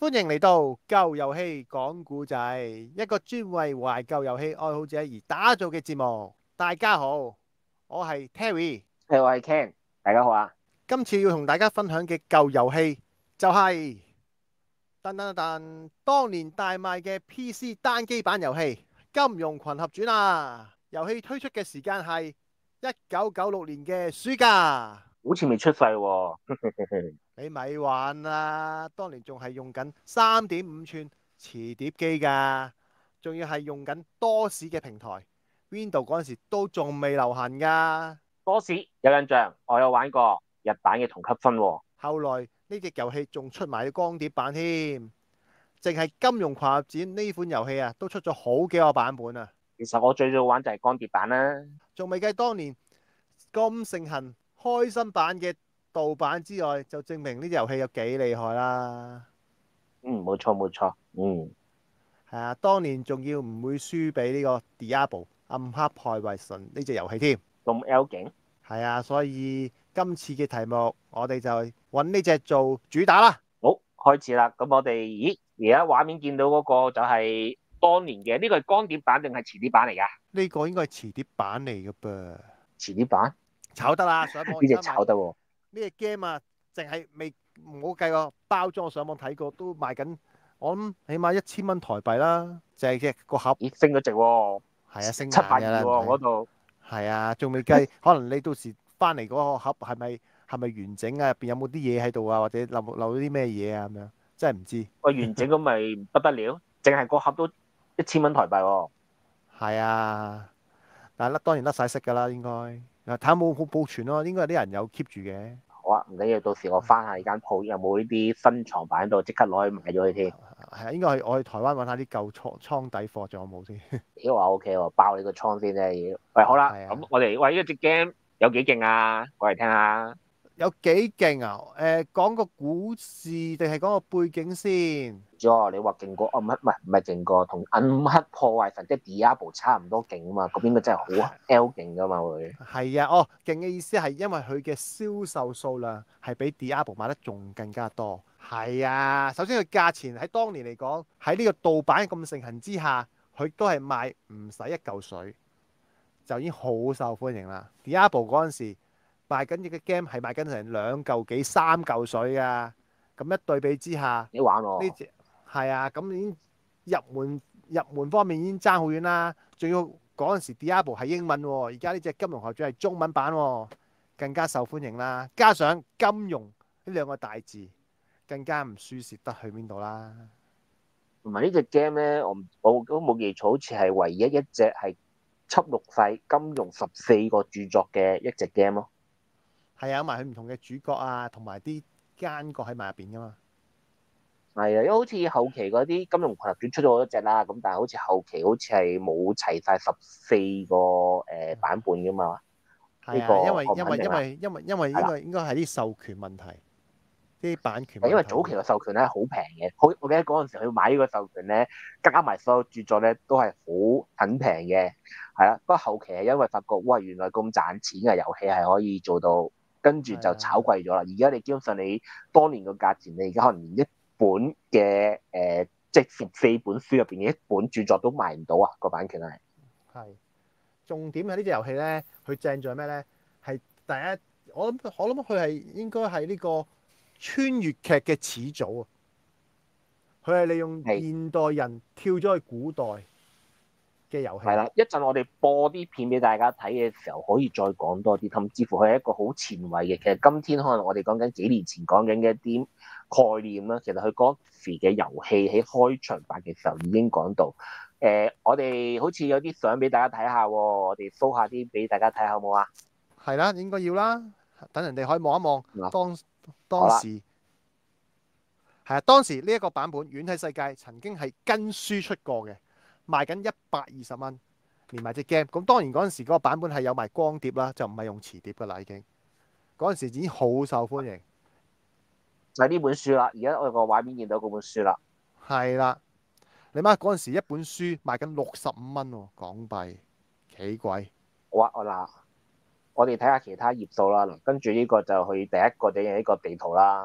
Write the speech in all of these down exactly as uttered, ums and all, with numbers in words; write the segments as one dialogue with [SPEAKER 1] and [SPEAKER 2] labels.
[SPEAKER 1] 歡迎嚟到舊遊戲講古仔，一個專為懷舊遊戲愛好者而打造嘅節目。大家好，我係 Terry，
[SPEAKER 2] 係，我係 Ken，大家好啊！
[SPEAKER 1] 今次要同大家分享嘅舊遊戲就係噔噔噔，當年大賣嘅 P C 單機版遊戲《金庸群俠傳》啊！遊戲推出嘅時間係一九九六年嘅暑假。
[SPEAKER 2] 好似未出世喎。
[SPEAKER 1] 你咪玩啦，當年仲係用緊三點五寸磁碟機噶，仲要係用緊多士嘅平台，Windows 嗰陣時都仲未流行噶。
[SPEAKER 2] 多士有印象，我有玩過日版嘅同級分喎。
[SPEAKER 1] 後來呢隻遊戲仲出埋光碟版添，淨係《金庸群俠傳》呢款遊戲啊，都出咗好幾個版本啊，
[SPEAKER 2] 其實我最早玩就係光碟版啦。
[SPEAKER 1] 仲未計當年咁盛行開心版嘅盜版之外，就證明呢隻遊戲有幾厲害啦。
[SPEAKER 2] 嗯，冇錯冇錯。嗯，
[SPEAKER 1] 係啊，當年仲要唔會輸俾呢個 Diablo 暗黑破壞神呢隻遊戲添。
[SPEAKER 2] 咁 L 勁。
[SPEAKER 1] 係啊，所以今次嘅題目我哋就揾呢隻做主打啦。
[SPEAKER 2] 好，開始啦。咁我哋，咦，而家畫面見到嗰個就係當年嘅，呢個係光碟版定係磁碟版嚟噶？
[SPEAKER 1] 呢個應該係磁碟版嚟嘅噃，
[SPEAKER 2] 磁碟版
[SPEAKER 1] 炒得啦！上網而
[SPEAKER 2] 呢隻
[SPEAKER 1] 家賣
[SPEAKER 2] 炒得喎。
[SPEAKER 1] 呢隻 game 啊，淨係未唔好計個包裝，我上網睇過都賣緊，我諗起碼一千蚊台幣啦，淨係隻個盒。
[SPEAKER 2] 咦，升咗值喎，
[SPEAKER 1] 係啊，升硬
[SPEAKER 2] 七百二喎
[SPEAKER 1] 嘅啦，唔使。
[SPEAKER 2] 嗰度。
[SPEAKER 1] 係啊，仲未計，可能你到時翻嚟嗰個盒係咪係咪完整啊？入邊有冇啲嘢喺度啊？或者漏漏咗啲咩嘢啊？咁樣真係唔知。
[SPEAKER 2] 喂，完整咁咪不得了，淨係個盒都一千蚊台幣喎。
[SPEAKER 1] 係啊，但係甩當然甩晒色㗎啦，應該。嗱，睇下冇冇保存咯，應該有啲人有 keep 住嘅。
[SPEAKER 2] 好啊，唔緊要，到時我翻下呢間鋪有冇呢啲珍藏版喺度，即刻攞去賣咗佢添。
[SPEAKER 1] 係啊，應該係我去台灣揾下啲舊倉倉底貨，仲有冇先？
[SPEAKER 2] 咦，話 O K 喎，爆你個倉先啫。喂，好啦，
[SPEAKER 1] 係啊，
[SPEAKER 2] 咁我哋喂呢隻 game 有幾勁啊？過嚟聽下。
[SPEAKER 1] 有幾勁啊？誒，講個故事定係講個背景先？
[SPEAKER 2] 唔知喎，你話勁過暗黑，唔係唔係勁過，同暗黑破壞神即係 Diablo 差唔多勁啊嘛。嗰邊嘅真係好 L 勁噶嘛會。
[SPEAKER 1] 係啊，哦，勁嘅意思係因為佢嘅銷售數量係比 Diablo 賣得仲更加多。係啊，首先佢價錢喺當年嚟講，喺呢個盜版咁盛行之下，佢都係賣唔使一嚿水，就已經好受歡迎啦。Diablo 嗰陣時賣緊嘅 game 係賣緊成兩嚿幾三嚿水噶，咁一對比之下，
[SPEAKER 2] 你玩喎。
[SPEAKER 1] 呢隻係啊，咁已經入門入門方面已經爭好遠啦。仲要嗰陣時 Diablo 係英文喎，而家呢隻金庸學傳係中文版喎，更加受歡迎啦。加上金庸呢兩個大字，更加唔輸蝕得去邊度啦。
[SPEAKER 2] 同埋呢隻 game 咧，我唔我都冇記錯，好似係唯一一隻係輯錄晒金庸十四個著作嘅一隻 game 咯。
[SPEAKER 1] 係啊，有埋佢唔同嘅主角啊，同埋啲奸角喺埋入邊噶嘛。
[SPEAKER 2] 係啊，因為好似後期嗰啲《金庸群俠傳》出咗好多隻啦，咁但係好似後期好似係冇齊晒十四個誒版本噶嘛。呢個
[SPEAKER 1] 係啊，因為
[SPEAKER 2] 我唔
[SPEAKER 1] 因為因
[SPEAKER 2] 肯定啦。
[SPEAKER 1] 為因為因為
[SPEAKER 2] 係啦，
[SPEAKER 1] 應該應該係啲授權問題，啲版權
[SPEAKER 2] 因
[SPEAKER 1] 問題。
[SPEAKER 2] 為早期嘅授權咧好平嘅，好我記得嗰陣時去買呢個授權咧，加埋所有著作咧都係好很平嘅。係啦，不過後期係因為發覺哇原來咁賺錢嘅遊戲係可以做到，跟住就
[SPEAKER 1] 係啊，
[SPEAKER 2] 炒貴咗啦。而家你基本上你當年個價錢，你而家可能連一本嘅誒、呃、即係十四本書入邊嘅一本著作都賣唔到啊！個版權係。
[SPEAKER 1] 係重點係呢隻遊戲咧，佢正在咩咧？係第一，我諗我諗佢係應該係呢個穿越劇嘅始祖啊！佢係利用
[SPEAKER 2] 係
[SPEAKER 1] 現代人跳咗去古代嘅遊戲。
[SPEAKER 2] 係啦，一陣我哋播啲片俾大家睇嘅時候，可以再講多啲，甚至乎佢係一個好前衞嘅。其實今天可能我哋講緊幾年前講緊嘅一啲概念啦，其實佢嗰時嘅遊戲喺開場白嘅時候已經講到。誒、呃，我哋好似有啲相俾大家睇下喎，我哋 show 下啲俾大家睇好冇啊？
[SPEAKER 1] 係啦，應該要啦。等人哋可以望一望
[SPEAKER 2] 嗱，
[SPEAKER 1] 當
[SPEAKER 2] 好啦，
[SPEAKER 1] 當時係啊，當時呢一個版本《遠睇世界》曾經係跟書出過嘅，賣緊一百二十蚊，連埋隻 game。咁當然嗰陣時嗰個版本係有埋光碟啦，就唔係用磁碟噶啦，已經嗰陣時已經好受歡迎。
[SPEAKER 2] 就係呢本書啦。而家我哋個畫面見到嗰本書啦。
[SPEAKER 1] 係啦，你媽嗰陣時一本書賣緊六十五蚊喎，港幣，幾貴。
[SPEAKER 2] 好啊，我嗱，我哋睇下其他頁數啦。嗱，跟住呢個就去第一個就係呢個地圖啦。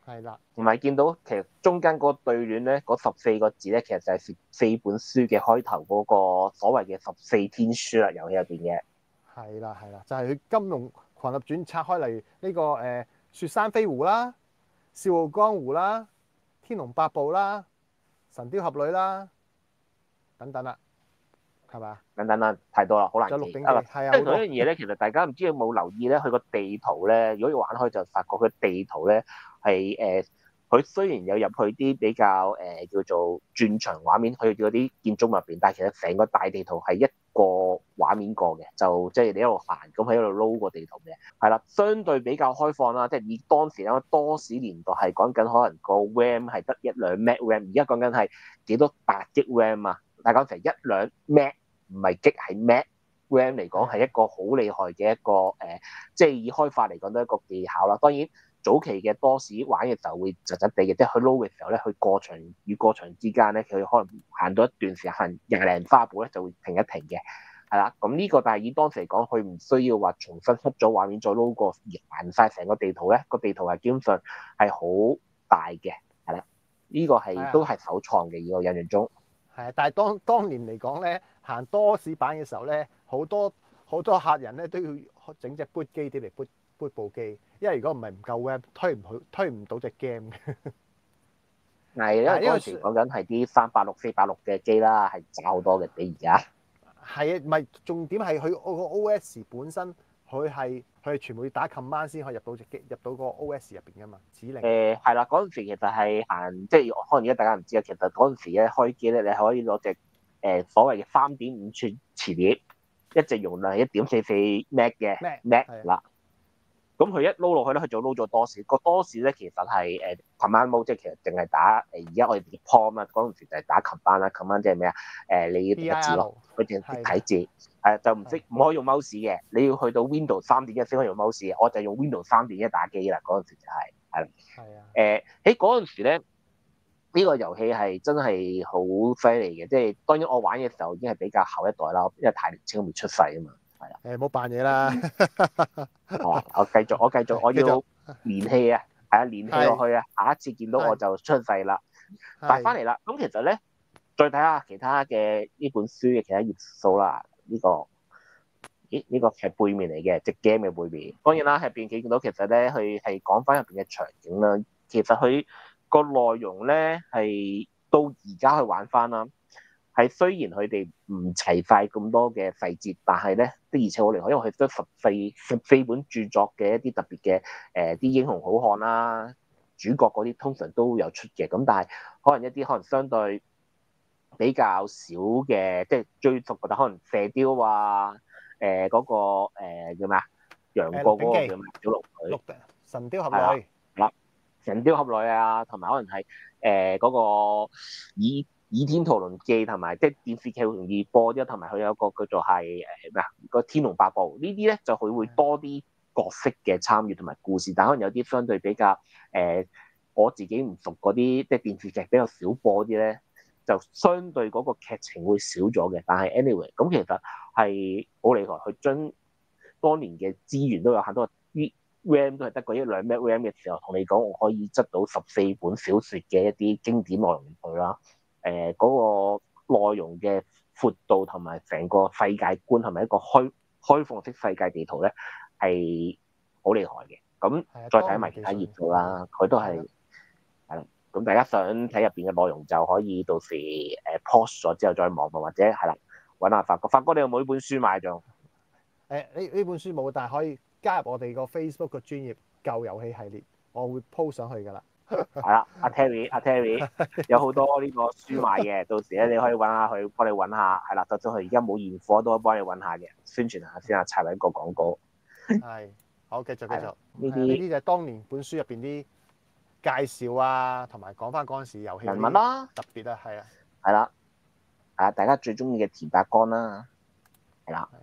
[SPEAKER 1] 係啦，
[SPEAKER 2] 同埋見到其實中間嗰個對聯咧，嗰十四個字咧，其實就係四四本書嘅開頭嗰個所謂嘅十四天書啦，遊戲入邊嘅。
[SPEAKER 1] 係啦，係啦，就係、是、佢金庸群俠傳拆開嚟呢、這個誒、呃、雪山飛狐啦、笑傲江湖啦、天龍八部啦、神雕俠侶啦等等啦，係咪啊？
[SPEAKER 2] 等等啦，太多啦，好難
[SPEAKER 1] 仲有鹿
[SPEAKER 2] 記啊！
[SPEAKER 1] 鼎記，係啊，
[SPEAKER 2] 跟住同一
[SPEAKER 1] 好多
[SPEAKER 2] 樣嘢咧，其實大家唔知有冇留意咧，佢個地圖咧，如果要玩開就發覺佢地圖咧係誒，佢、呃、雖然有入去啲比較誒、呃、叫做轉場畫面，去嗰啲建築物入邊，但係其實成個大地圖係一個畫面過嘅，就即係你一路行咁喺度撈個地圖嘅，係啦，相對比較開放啦，即係以當時因為多史年代係講緊可能個 RAM 係得一兩 M B RAM，而家講緊係幾多百 G RAM 啊，大家講成一兩 M B。唔係激係 Mac RAM 嚟講係一個好厲害嘅一個誒、呃，即係以開發嚟講都係一個技巧啦。當然早期嘅多士玩嘅時候會窒窒地嘅，即係佢撈嘅時候咧，佢過場與過場之間咧，佢可能行到一段時間行廿零花步咧就會停一停嘅，係啦。咁呢個但係以當時嚟講，佢唔需要話重新出咗畫面再撈過行晒成個地圖咧，個地圖係基本上係好大嘅，係啦。呢、這個係都係首創嘅，以我印象中。
[SPEAKER 1] 係啊，但係當當年嚟講咧，行多士版嘅時候咧，好多好多客人咧都要整隻 boot 機啲嚟 boot boot 部機，因為如果唔係唔夠 RAM，推唔去推唔到隻 game 嘅。
[SPEAKER 2] 係因為嗰陣時講緊係啲三百六、四百六嘅機啦，係差好多嘅比而家。
[SPEAKER 1] 係啊，唔係重點係佢個 O S 本身，佢係佢係全部要打 command 先可以入到隻機，入到個 O S 入邊噶嘛指令。
[SPEAKER 2] 誒係啦，嗰陣時其實係行，即係可能而家大家唔知啊。其實嗰陣時咧開機咧，你可以攞隻誒所謂嘅三點五寸磁碟，一直容量係一點四四 Mac 嘅 Mac 嗱。咁佢一撈落去咧，佢就撈咗多士。個多士咧其實係誒 command mode，即係其實淨係打誒而家我哋叫 pom 啊，嗰陣時就係打 command 啦。command 即係咩啊？誒你要睇字咯，佢淨係睇字，係就唔識唔可以用 mouse 嘅。你要去到 Windows 三點一先可以用 mouse，我就用 Windows 三點一打機啦。嗰陣時就係係啦。係啊。誒喺嗰陣時咧，呢個遊戲係真係好犀利嘅。即係當然我玩嘅時候已經係比較後一代啦，因為太年青未出世啊嘛。係啦，
[SPEAKER 1] 誒冇扮嘢啦，
[SPEAKER 2] 係啊，我繼續，我繼續，我要連氣啊，係啊，連氣落去啊，下一次見到我就出世啦，但係翻嚟啦。咁其實咧，再睇下其他嘅呢本書嘅其他頁數啦，呢、這個，咦，呢、這個係背面嚟嘅，隻 game 嘅背面。當然啦，入邊見到其實咧，佢係講翻入邊嘅場景啦。其實佢個內容咧係到而家去玩翻啦。係雖然佢哋唔齊晒咁多嘅細節，但係咧的而且好厲害，因為佢得十四十四本著作嘅一啲特別嘅誒啲英雄好漢啦，主角嗰啲通常都有出嘅。咁但係可能一啲可能相對比較少嘅，即係最熟覺得可能射雕啊，誒、呃、嗰、那個、呃、叫咩啊？楊過嗰個叫咩？小龍女、
[SPEAKER 1] 神雕俠侶，
[SPEAKER 2] 係啦，神雕俠侶啊，同埋可能係誒嗰個以。倚天屠龍記同埋即係電視劇好容易播啲，同埋佢有一個叫做係誒咩啊個天龍八部呢啲咧，就佢會多啲角色嘅參與同埋故事，但可能有啲相對比較誒、呃、我自己唔熟嗰啲即係電視劇比較少播啲咧，就相對嗰個劇情會少咗嘅。但係 anyway 咁其實係好厲害，佢將當年嘅資源都有限，都啲 RAM 都係得個一兩 M B RAM 嘅時候，同你講我可以執到十四本小説嘅一啲經典內容去啦。誒嗰、呃那個內容嘅闊度同埋成個世界觀係咪一個開開放式世界地圖咧，係好厲害嘅。咁再睇埋其他頁數啦，佢都係係啦。咁大家想睇入邊嘅內容就可以到時誒 post 咗之後再望望，或者係啦揾下發哥。發哥你有冇呢本書買咗？
[SPEAKER 1] 誒呢呢本書冇，但係可以加入我哋個 Facebook 個專頁舊遊戲系列，我會 po 上去㗎啦。
[SPEAKER 2] 係啦，阿 Terry，阿 Terry 有好多呢個書賣嘅，到時咧你可以揾下佢，幫你揾下。係啦，就算佢而家冇現貨，都可以幫你揾下嘅，宣傳下先啊，插一個廣告。
[SPEAKER 1] 係，好，繼續繼續。呢啲呢啲就係當年本書入邊啲介紹啊，同埋講翻嗰陣時遊戲
[SPEAKER 2] 人物啦，
[SPEAKER 1] 特別啊，係啊，
[SPEAKER 2] 係啦，啊大家最中意嘅田伯光啦，係啦，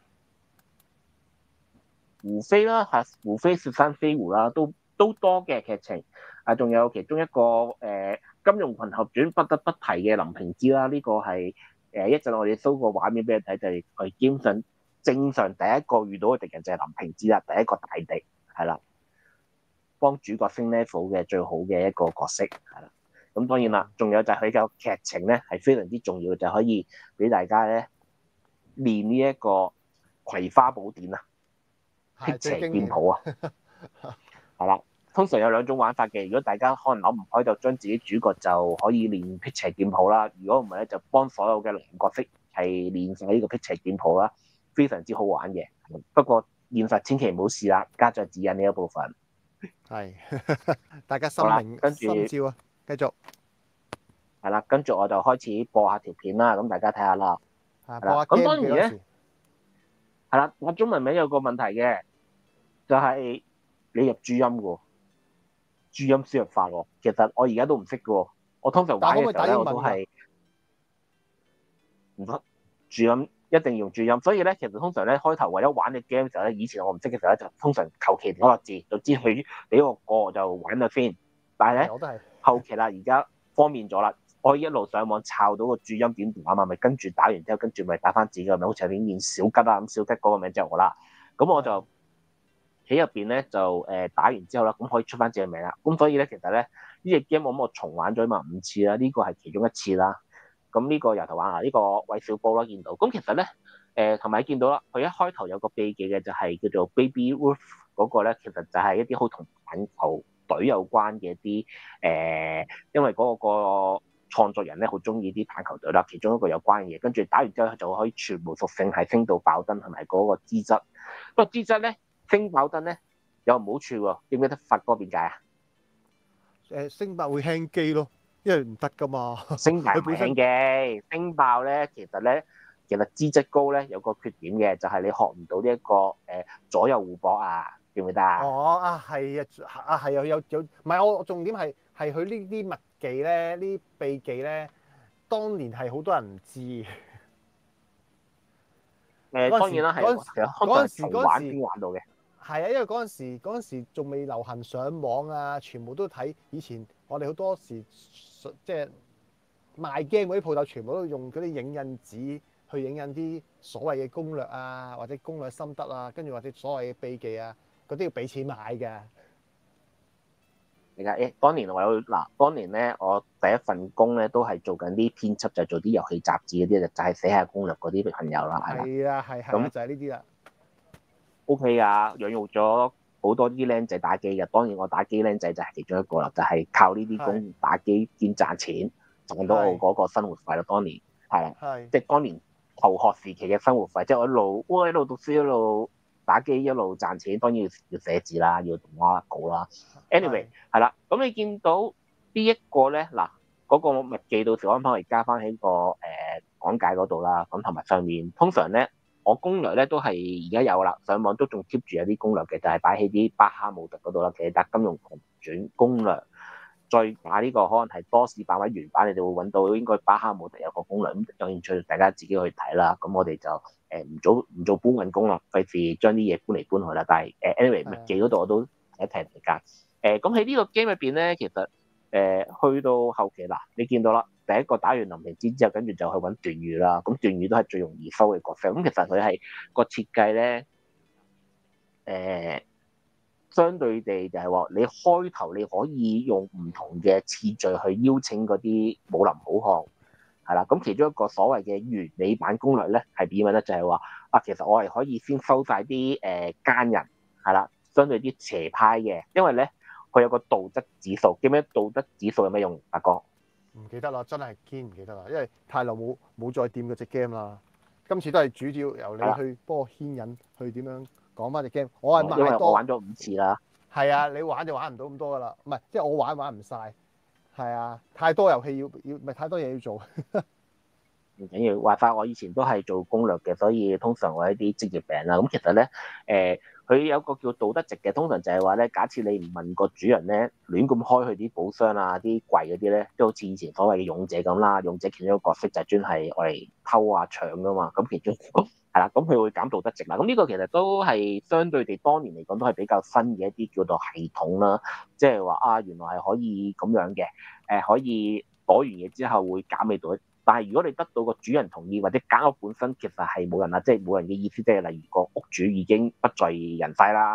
[SPEAKER 2] 胡飛啦，係胡飛雪山飛狐啦，都都多嘅劇情。啊，仲有其中一個誒、呃《金庸群俠傳》不得不提嘅林平之啦，呢、這個係誒、呃、一陣我哋 show 個畫面俾你睇，就係佢基本上正常第一個遇到嘅敵人就係林平之啦，第一個大敵係啦。 幫主角升 level 嘅最好嘅一個角色，係啦。咁當然啦，仲有就係佢嘅劇情咧係非常之重要，就可以俾大家咧練呢一個葵花寶典啊，辟邪劍譜啊，係啦。通常有兩種玩法嘅，如果大家可能諗唔開，就將自己主角就可以練辟邪劍譜啦。如果唔係咧，就幫所有嘅男角色係練晒呢個辟邪劍譜啦，非常之好玩嘅。不過現實千祈唔好試啦，加咗指引呢一部分。
[SPEAKER 1] 係，大家心明
[SPEAKER 2] 跟住
[SPEAKER 1] 心照啊，繼續。
[SPEAKER 2] 係啦，跟住我就開始播下條片啦，咁大家睇下啦。
[SPEAKER 1] 係啦，咁當然咧，
[SPEAKER 2] 係啦，我中文名有個問題嘅，就係、是、你入注音喎，注音輸入法喎。其實我而家都唔識嘅喎，我通常玩嘅時候咧，我都係唔得注音，一定要用注音。所以咧，其實通常咧開頭為咗玩嘅 game 嘅時候咧，以前我唔識嘅時候咧，就通常求其攞個字就知佢俾我過就玩咗先。但係咧後期啦，而家方便咗啦。我可以一路上網抄到個注音點讀啊嘛，咪跟住打完之後，跟住咪打翻自己個名，好似係點念小吉啊咁，小吉嗰個名就係我啦。咁我就喺入邊咧就誒打完之後啦，咁可以出翻自己個名啦。咁所以咧其實咧呢隻 game 我諗我重玩咗嘛五次啦，呢個係其中一次啦。咁呢個由頭玩啊，呢個韋小寶啦見到。咁其實咧誒同埋見到啦，佢一開頭有個秘技嘅就係叫做 Baby Wolf 嗰個咧，其實就係一啲好同棒球隊有關嘅一啲誒，因為嗰個個創作人咧好中意啲棒球隊啦，其中一個有關嘅嘢，跟住打完之後就可以全部屬性係升到爆燈，同埋嗰個資質。不過資質咧升爆燈咧有唔好處喎，記唔記得發哥點解啊？
[SPEAKER 1] 誒升爆會輕機咯，因為唔得噶嘛。
[SPEAKER 2] 升爆唔係輕機，升爆咧其實咧其實資質高咧有個缺點嘅，就係、是、你學唔到呢一個誒、呃、左右互搏啊，記唔記得啊？
[SPEAKER 1] 哦啊係啊啊係啊有有唔係我重點係係佢呢啲物技咧，呢啲秘技咧，當年係好多人唔知。誒、
[SPEAKER 2] 呃、當然啦，係其實嗰陣時嗰陣時先玩到嘅。
[SPEAKER 1] 係啊，因為嗰陣時嗰陣時仲未流行上網啊，全部都睇以前我哋好多時即係賣 game 嗰啲鋪頭，全部都用嗰啲影印紙去影印啲所謂嘅攻略啊，或者攻略心得啊，跟住或者所謂嘅秘技啊，嗰啲要俾錢買㗎。
[SPEAKER 2] 而家誒，當年我有嗱，當年咧我第一份工咧都係做緊啲編輯，就係、做啲遊戲雜誌嗰啲，就就係寫下攻略嗰啲朋友啦，係啦。
[SPEAKER 1] 係啊，係係，咁就係呢啲啦。
[SPEAKER 2] O K 啊，養育咗好多啲僆仔打機嘅，當然我打機僆仔就係其中一個啦，就係、係、靠呢啲工打機兼賺錢，賺到我嗰個生活費咯。當年係啦，即係當年求學時期嘅生活費，即係我一路哇一路讀書一路打機一路賺錢，當然要要寫字啦，要動畫稿啦。Anyway 係啦，咁你見到呢一個咧嗱，嗰、嗰個麥記到時我幫我加翻喺個誒、呃、講解嗰度啦，咁同埋上面通常咧。我攻略咧都係而家有啦，上網都仲 keep 住有啲攻略嘅，就係擺喺啲巴哈姆特嗰度啦。其實打金庸同傳攻略，再打呢個可能係多士版或者原版，你哋會揾到應該巴哈姆特有個攻略。咁有興趣大家自己去睇啦。咁我哋就誒唔、呃、做唔做搬運工啦，費事將啲嘢搬嚟搬去啦。但係誒 anyway 麥記嗰度我都提一提大家。誒咁喺呢個 game 入邊咧，其實誒、呃、去到後期嗱，你見到啦。第一個打完林平之之後，跟住就去揾段譽啦。咁段譽都係最容易收嘅角色。咁其實佢係個設計咧，誒、呃，相對地就係話你開頭你可以用唔同嘅次序去邀請嗰啲武林好漢，係啦。咁其中一個所謂嘅完美版攻略咧，係點樣咧？就係話啊，其實我係可以先收晒啲誒奸人，係啦，相對啲邪派嘅，因為咧佢有個道德指數。記唔記得道德指數有咩用？阿哥？
[SPEAKER 1] 唔記得啦，真係堅唔記得啦，因為太耐冇冇再掂嗰隻 game 啦。今次都係主要由你去幫我牽引去點樣講翻隻 game。我係買多，因為
[SPEAKER 2] 我玩咗五次啦。
[SPEAKER 1] 係啊，你玩就玩唔到咁多噶啦，唔係即係我玩玩唔晒。係啊，太多遊戲要要，唔係太多嘢要做。
[SPEAKER 2] 唔緊要，話法我以前都係做攻略嘅，所以通常我係一啲職業病啦。咁其實咧，誒、呃。佢有個叫道德值嘅，通常就係話咧，假設你唔問個主人咧，亂咁開佢啲寶箱啊、啲櫃嗰啲咧，都好似以前所謂嘅勇者咁啦。勇者其中一個角色就係專係我嚟偷啊搶噶嘛。咁其中係啦，咁佢會減道德值啦。咁呢個其實都係相對地當年嚟講都係比較新嘅一啲叫做系統啦。即係話啊，原來係可以咁樣嘅，誒、呃、可以攞完嘢之後會減你道德。但係如果你得到個主人同意，或者間屋本身其實係冇人啦，即係冇人嘅意思，即係例如個屋主已經不在人世啦，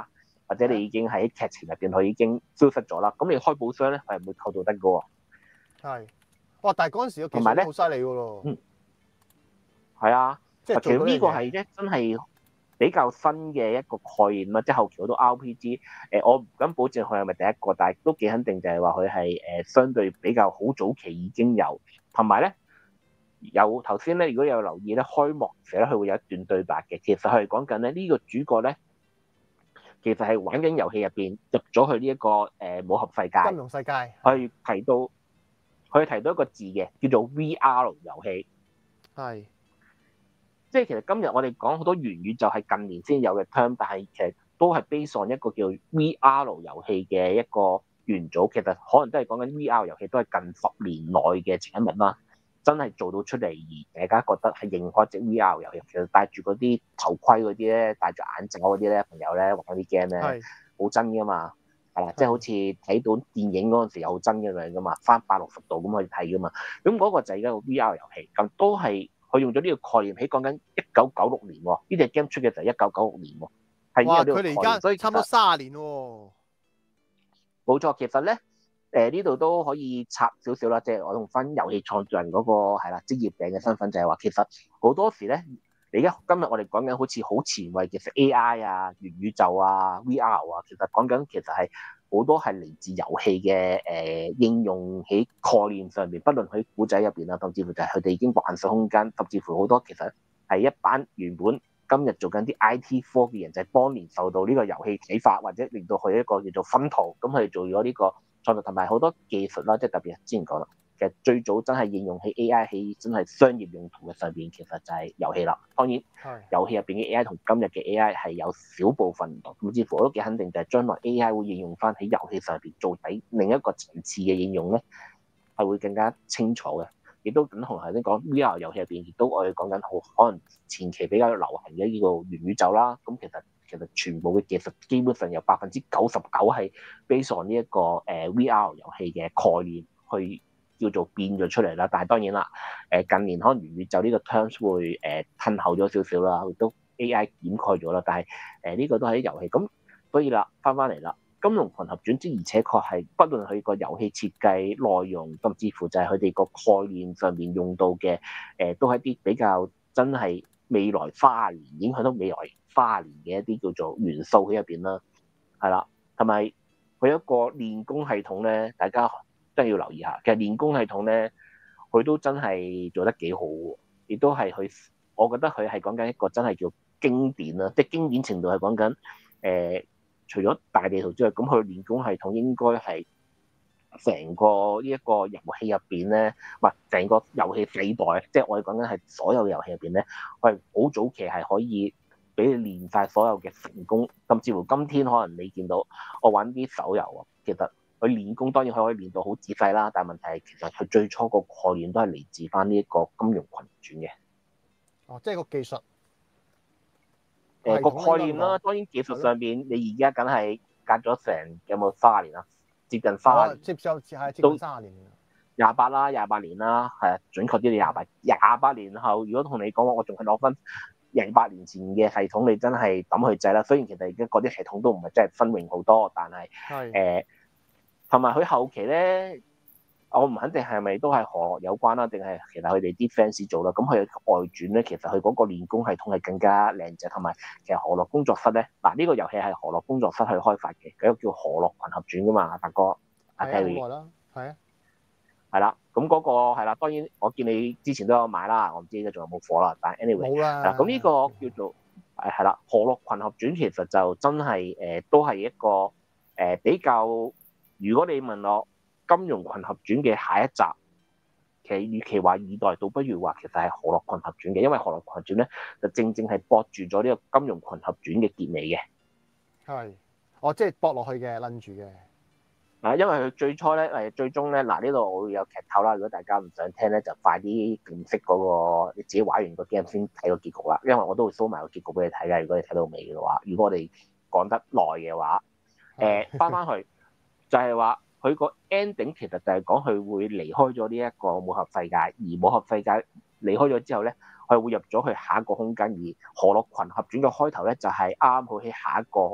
[SPEAKER 2] 或者你已經喺劇情入邊佢已經消失咗啦，咁你開寶箱咧係唔會扣到得嘅喎。
[SPEAKER 1] 係。哇！但係嗰陣時嘅技
[SPEAKER 2] 同埋咧，
[SPEAKER 1] 術已經好犀利㗎咯。
[SPEAKER 2] 嗯，係啊，
[SPEAKER 1] 即係
[SPEAKER 2] 其實呢個
[SPEAKER 1] 做到呢樣嘢。
[SPEAKER 2] 係咧真係比較新嘅一個概念啦，即係後期好多 R P G，誒我唔敢保證佢係咪第一個，但係都幾肯定就係話佢係誒相對比較好早期已經有，同埋咧有頭先咧，如果有留意咧，開幕時咧佢會有一段對白嘅，其實佢係講緊咧呢個主角咧，其實係玩緊遊戲入邊入咗去呢一個誒武俠世界，
[SPEAKER 1] 金融世界。
[SPEAKER 2] 佢提到佢提到一個字嘅，叫做 V R 遊戲。
[SPEAKER 1] 係。
[SPEAKER 2] 即係其實今日我哋講好多元宇宙係近年先有嘅 term，但係其實都係 base on 一個叫 V R 遊戲嘅一個元祖。其實可能都係講緊 V R 遊戲都係近十年內嘅產物啦，真係做到出嚟而大家覺得係認可一隻 V R 遊戲。其實戴住嗰啲頭盔嗰啲咧，戴住眼罩嗰啲咧，朋友咧玩嗰啲 game 咧，好真噶嘛，係啦，即係好似睇到電影嗰陣時有好真嘅樣噶嘛，翻百六十度咁去睇噶嘛。咁嗰個就係一個 V R 遊戲，咁都係。佢用咗呢個概念，喺講緊一九九六年喎，呢隻 game 出嘅就係一九九六年喎，係已經有呢個概念。
[SPEAKER 1] 哇！佢哋而家差唔多卅年喎。
[SPEAKER 2] 冇錯，其實咧，誒呢度都可以插少少啦，即係我用翻遊戲創作人嗰個係啦職業病嘅身份，就係話其實好多時咧，你而家今日我哋講緊好似好前衞嘅 A I 啊、元宇宙啊、V R 啊，其實講緊其實係。好多係嚟自遊戲嘅誒應用喺概念上面，不論喺古仔入邊啊，甚至乎就係佢哋已經幻想空間，甚至乎好多其實係一班原本今日做緊啲 I T 科嘅人，就係、是、當年受到呢個遊戲啟發，或者令到佢一個叫做薰陶，咁佢哋做咗呢個創作，同埋好多技術啦，即係特別之前講啦。其實最早真係應用喺 A I 喺真係商業用途嘅上邊，其實就係遊戲啦。當然，遊戲入邊嘅 A I 同今日嘅 A I 係有少部分唔同，甚至乎我都幾肯定，就係將來 A I 會應用翻喺遊戲上邊做底另一個層次嘅應用咧，係會更加清楚嘅。亦都等同頭先講 V R 遊戲入邊，亦都我哋講緊好可能前期比較流行嘅呢個元宇宙啦。咁其實其實全部嘅技術基本上有百分之九十九係 base on 呢一個誒 V R 遊戲嘅概念去。叫做變咗出嚟啦，但係當然啦，誒近年可能元宇宙呢個 terms 會誒褪後咗少少啦，亦都 A I 掩蓋咗啦，但係誒呢個都係啲遊戲咁，所以啦，翻翻嚟啦，金庸群俠傳之而且確係不論佢個遊戲設計內容，甚至乎就係佢哋個概念上面用到嘅誒、呃，都係一啲比較真係未來花年影響到未來花年嘅一啲叫做元素喺入邊啦，係啦，同埋佢一個練功系統咧，大家。真係要留意下，其實練功系統咧，佢都真係做得幾好，亦都係佢，我覺得佢係講緊一個真係叫經典啦，即係經典程度係講緊誒，除咗大地圖之外，咁佢練功系統應該係成個呢一個遊戲入邊咧，唔係成個遊戲世代，即係我哋講緊係所有遊戲入邊咧，佢係好早期係可以俾你練晒所有嘅成功，甚至乎今天可能你見到我玩啲手遊啊，其實。佢練功當然佢可以練到好仔細啦，但係問題係其實佢最初個概念都係嚟自翻呢一個《金庸群傳》嘅。
[SPEAKER 1] 哦，即係個技術。
[SPEAKER 2] 誒個、呃、概念啦，當然技術上邊你而家梗係隔咗成有冇卅年啊？接近卅年。
[SPEAKER 1] 接受係接近卅年。
[SPEAKER 2] 廿八啦，廿八年啦，係啊，準確啲你廿八，廿八年後，如果同你講話，我仲係攞翻廿八年前嘅系統，你真係抌去掣啦。雖然其實而家嗰啲系統都唔係真係新穎好多，但係誒。同埋佢後期咧，我唔肯定係咪都係河洛有關啦，定係其實佢哋啲 fans 做啦。咁佢外傳咧，其實佢嗰個練功系統係更加靚仔，同埋其實河洛工作室咧，嗱、這、呢個遊戲係河洛工作室去開發嘅，佢個叫河洛群俠傳噶嘛，阿達哥阿 Terry
[SPEAKER 1] 好耐啦，係啊，
[SPEAKER 2] 係啦，咁嗰、那個係啦，當然我見你之前都有買啦，我唔知而家仲有冇火啦，但係 anyway
[SPEAKER 1] 冇啦。
[SPEAKER 2] 嗱，咁呢個叫做誒係啦，河洛群俠傳其實就真係誒、呃、都係一個誒、呃、比較。如果你問我《金庸群俠傳》嘅下一集，其實與其話二代，倒不如話其實係《河洛群俠傳》嘅，因為《河洛群俠傳》咧就正正係駁住咗呢個《金庸群俠傳》嘅結尾嘅。係，
[SPEAKER 1] 哦，即係駁落去嘅，攆住嘅。
[SPEAKER 2] 嗱，因為佢最初咧誒，最終咧嗱呢度我會有劇透啦。如果大家唔想聽咧，就快啲辨識嗰個你自己玩完個 game 先睇個結局啦。因為我都會 show 埋個結局俾你睇嘅。如果你睇到尾嘅話，如果我哋講得耐嘅話，誒翻翻去。就係話佢個 ending 其實就係講佢會離開咗呢一個武俠世界，而武俠世界離開咗之後咧，佢會入咗去下一個空間。而《河洛群俠傳》嘅開頭咧就係啱啱好喺下一個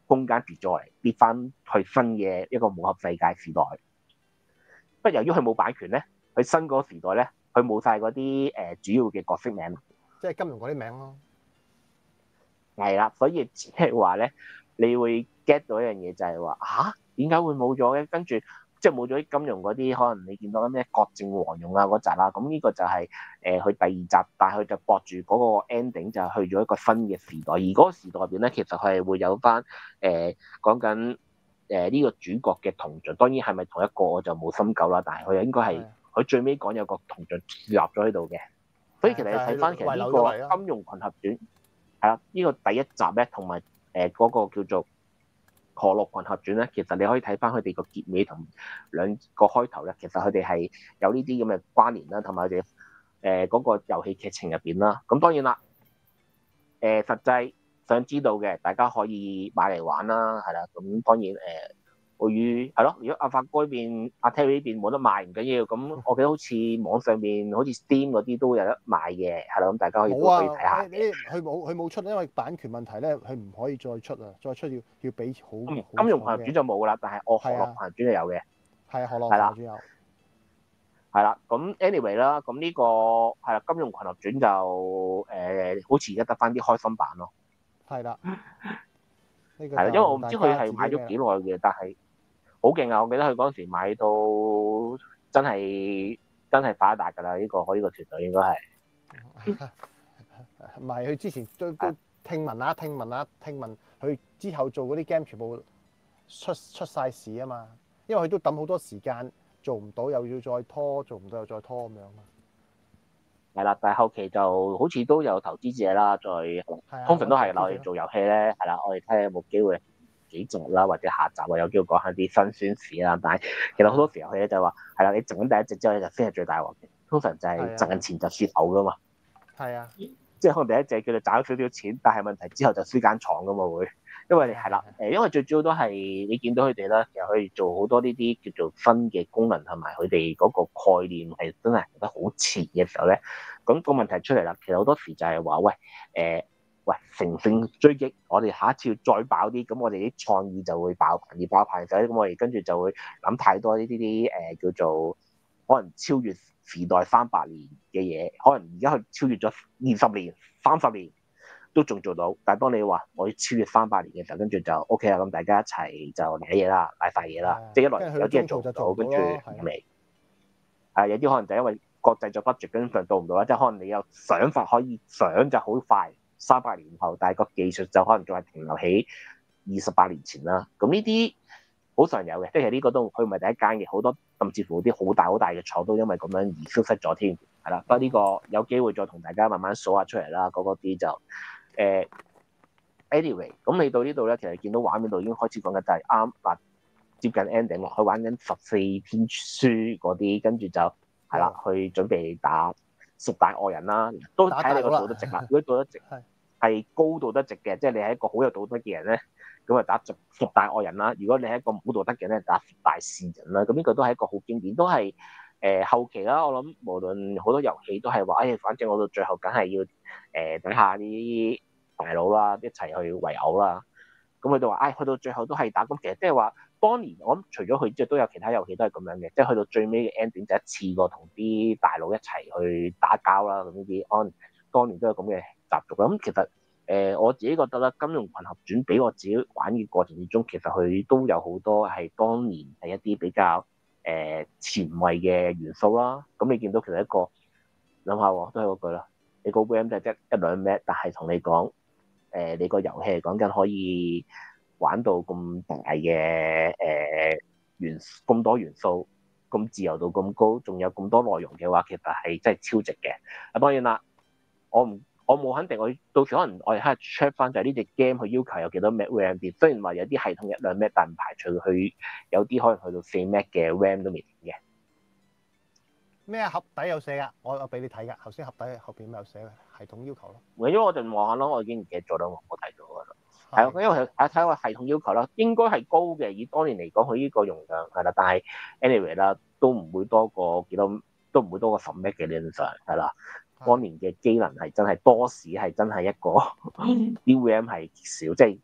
[SPEAKER 2] 空間跌咗嚟，跌翻去新嘅一個武俠世界時代。不過由於佢冇版權咧，佢新嗰個時代咧，佢冇晒嗰啲誒主要嘅角色名，
[SPEAKER 1] 即係金庸嗰啲名咯。
[SPEAKER 2] 係啦，所以即係話咧，你會 get 到一樣嘢就係話嚇點解會冇咗嘅？跟住即係冇咗啲金庸嗰啲，可能你見到咩郭靖黃蓉啊嗰集啦，咁呢個就係誒佢第二集，但係佢就駁住嗰個 ending 就係去咗一個新嘅時代，而嗰個時代入邊咧，其實佢係會有翻誒講緊誒呢個主角嘅銅像，當然係咪同一個我就冇深究啦，但係佢應該係佢最尾講有個銅像立咗喺度嘅，所以其實你睇翻其實呢個《金庸群俠傳》。係啦，呢個第一集咧，同埋誒嗰個叫做《河洛群俠傳》咧，其實你可以睇翻佢哋個結尾同兩個開頭咧，其實佢哋係有呢啲咁嘅關聯啦，同埋佢哋誒嗰個遊戲劇情入邊啦。咁當然啦，誒、呃、實際想知道嘅，大家可以買嚟玩啦，係啦。咁當然誒。呃會於係咯，如果阿發哥呢邊、阿 Terry 呢邊冇得賣唔緊要，咁我記得好似網上邊好似 Steam 嗰啲都有得賣嘅，係啦，咁大家可以都可以睇下。
[SPEAKER 1] 佢冇佢冇出，因為版權問題咧，佢唔可以再出啊，再出要要俾好。
[SPEAKER 2] 金金庸群俠傳就冇啦，但係我河洛群俠傳就有嘅。
[SPEAKER 1] 係啊，河洛群俠傳有。
[SPEAKER 2] 係啦，咁 anyway 啦，咁呢個係啦，金庸群俠傳就誒、呃，好似而家得翻啲開心版咯。
[SPEAKER 1] 係啦。
[SPEAKER 2] 係啦，因為我唔知佢係買咗幾耐嘅，但係。好勁啊！我記得佢嗰陣時買到真係真係發達㗎啦！呢、這個我呢個團隊應該係
[SPEAKER 1] 唔係佢之前都都聽聞啦，聽聞啦，聽聞佢之後做嗰啲 game 全部出出曬事啊嘛！因為佢都抌好多時間做唔到，又要再拖，做唔到又再拖咁樣嘛。
[SPEAKER 2] 係啦，但係後期就好似都有投資者啦，再通常都係我哋做遊戲咧，係啦，我哋睇下有冇機會。幾集啦，或者下集啊，有機會講下啲辛酸史啦。但係其實好多時候佢咧就話係啦，你賺緊第一隻之後咧就先係最大鑊嘅。通常就係賺緊錢就輸頭噶嘛。係啊，即係可能第一隻叫做賺咗少少錢，但係問題之後就輸間廠噶嘛會。因為係啦，誒，因為最主要都係你見到佢哋啦，其實佢哋做好多呢啲叫做新嘅功能同埋佢哋嗰個概念係真係覺得好前嘅時候咧，咁個問題出嚟啦。其實好多時就係話喂，誒、呃。喂，乘勝追擊，我哋下一次要再爆啲，咁我哋啲創意就會爆棚，而爆棚就咁我哋跟住就會諗太多呢啲啲誒叫做可能超越時代三百年嘅嘢，可能而家佢超越咗二十年、三十年都仲做到，但係當你話我要超越三百年嘅時候，跟住就 O K 啦，咁大家一齊就嚟嘢啦，嚟快嘢啦，即係一來有啲人做唔到，跟住唔嚟，係有啲可能就因為國際咗 budget 根本上到唔到啦，即係可能你有想法可以想就好快。三百年後，但係個技術就可能仲係停留喺二十八年前啦。咁呢啲好常有嘅，即係呢個都佢唔係第一間嘅，好多甚至乎啲好大好大嘅廠都因為咁樣而消失咗添。係啦，不過呢個有機會再同大家慢慢數下出嚟啦。嗰嗰啲就誒、呃、anyway，咁嚟到呢度咧，其實見到畫面度已經開始講緊就係啱嗱接近 ending 落去玩緊十四篇書嗰啲，跟住就係啦，去準備打十大惡人啦，都睇你個道德值啦。如果道德值係高道德值嘅，即係你係一個好有道德嘅人咧，咁啊打十十大惡人啦。如果你係一個冇道德嘅人咧，打十大善人啦。咁呢個都係一個好經典，都係誒、呃、後期啦。我諗無論好多遊戲都係話，誒、哎，反正我到最後梗係要誒、呃、等下啲大佬啦，一齊去圍毆啦。咁佢就話，誒、哎，去到最後都係打。咁其實即係話，當年我諗除咗佢之外，都有其他遊戲都係咁樣嘅，即係去到最尾嘅 ending 就一次過同啲大佬一齊去打交啦。咁呢啲安當年都有咁嘅習俗。咁其實誒、呃、我自己覺得啦，《金庸群俠傳》俾我自己玩嘅過程之中，其實佢都有好多係當年係一啲比較誒、呃、前衛嘅元素啦。咁你見到其實一個諗下喎，都係嗰句啦，你個 game 就係一一兩 M， 但係同你講。誒、呃，你個遊戲係講緊可以玩到咁大嘅誒、呃、元咁多元素，咁自由度咁高，仲有咁多內容嘅話，其實係真係超值嘅。啊，當然啦，我唔我冇肯定，我到時可能我哋喺度 check 翻就係呢隻 game 佢要求有幾多 M RAM 啲，雖然話有啲系統一兩 M， 但唔排除佢有啲可能去到四 M 嘅 RAM 都未定嘅。
[SPEAKER 1] 咩盒底有寫噶？我我俾你睇噶，頭先盒底後邊有寫嘅系統要求咯。
[SPEAKER 2] 因為我就望下咯，我已經唔記得咗啦，我睇咗噶啦。係啊，因為睇睇個系統要求啦，應該係高嘅，以當年嚟講，佢呢個容量係啦，但係 anyway 啦，都唔會多過幾多，都唔會多過十 M 嘅理論上係啦。當年嘅機能係真係多時係真係一個 D RAM 係少，即係